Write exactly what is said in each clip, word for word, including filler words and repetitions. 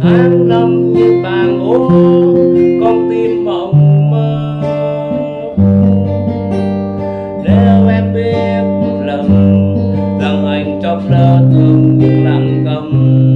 tháng năm như tàn úa, con tim mộng mơ. Nếu em biết một lần rằng anh chót lỡ thương những nặng cầm,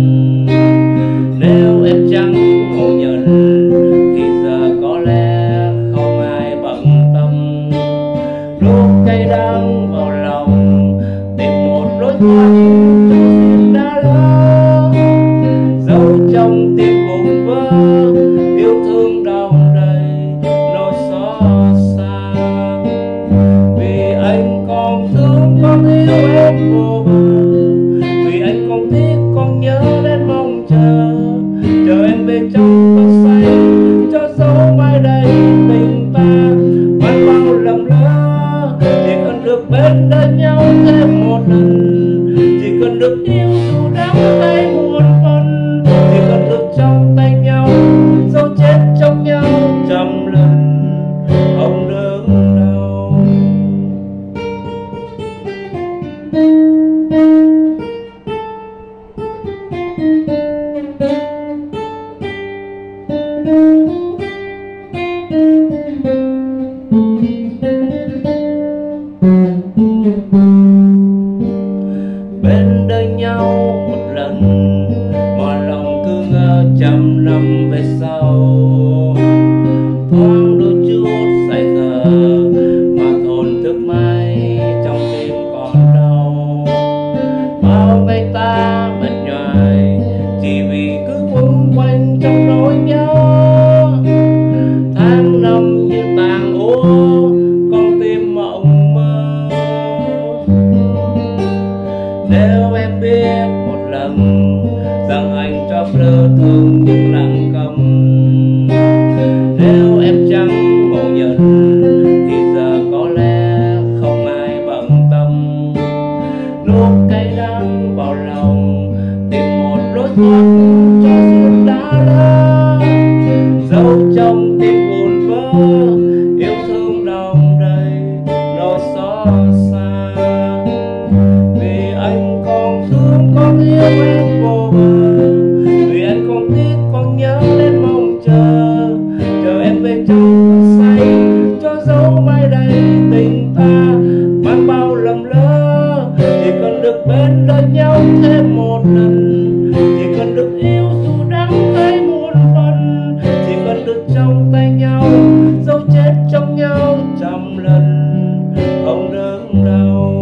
nếu em chẳng ngộ nhận thì giờ có lẽ không ai bận tâm. Lúc cay đắng vào lòng tìm một lối thoát cho duyên đã lỡ, dẫu trong tim vùng vỡ yêu thương đong đầy nỗi xót xa. Vì anh còn thương còn yêu em vô bờ, vì anh còn tiếc còn nhớ đến mong chờ, chờ em về trong cơn say cho dấu mai đây tình ta mang bao lầm lỡ. Chỉ cần được bên đời nhau thêm một lần, chỉ cần được yêu dù đắng cay muôn phần, chỉ cần được trong tay nhau dẫu chết trong nhau trăm lần không đớn đau. Bên đời nhau một lần mà lòng cứ ngỡ trăm năm về sau, thoáng đôi chút say khờ mà thổn thức mãi trong tim còn đau. Bao ngày ta mệt nhoài chỉ vì cứ quấn quanh trong nỗi nhớ, tháng năm như tàn úa con tim mộng mơ. Nếu em biết một lần rằng anh chót lỡ thương những nặng cầm, nếu em chẳng ngộ nhận thì giờ có lẽ không ai bận tâm. Lúc cay đắng vào lòng tìm một lối thoát cho duyên đã lỡ, dẫu trong tim buồn vỡ yêu thương đong đầy nỗi xót xa. Vì anh còn thương còn yêu em vô bờ, vì anh còn tiếc còn nhớ đến mong chờ, chờ em về trong cơn say cho dấu mai đây tình ta mang bao lầm lỡ. Chỉ cần được bên đời nhau thêm một lần, chỉ cần được yêu dù đắng cay muôn phần, chỉ cần được trong tay nhau dẫu chết trong nhau trăm lần không đớn đau.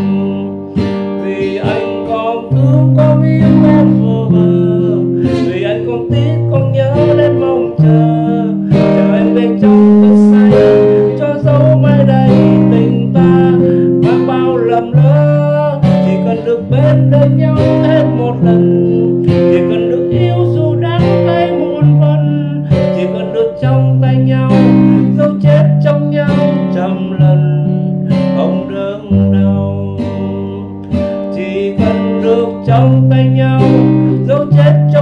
Vì anh còn thương còn yêu em vô bờ, vì anh còn tiếc còn nhớ đến mong chờ, chờ em về trong cơn say cho dấu mai đây tình ta mang bao lầm lỡ. Chỉ cần được bên đời nhau thêm một lần, chỉ cần được yêu dù đắng cay muôn phần, chỉ cần được trong tay nhau dẫu chết trong nhau trăm lần không đớn đau. Chỉ cần được trong tay nhau dẫu chết trong